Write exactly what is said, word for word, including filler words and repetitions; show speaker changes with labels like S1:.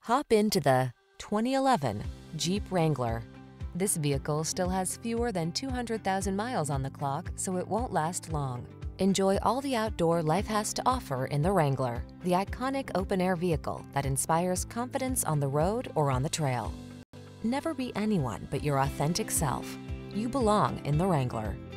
S1: Hop into the twenty eleven Jeep Wrangler. This vehicle still has fewer than two hundred thousand miles on the clock, so it won't last long. Enjoy all the outdoor life has to offer in the Wrangler, the iconic open-air vehicle that inspires confidence on the road or on the trail. Never be anyone but your authentic self. You belong in the Wrangler.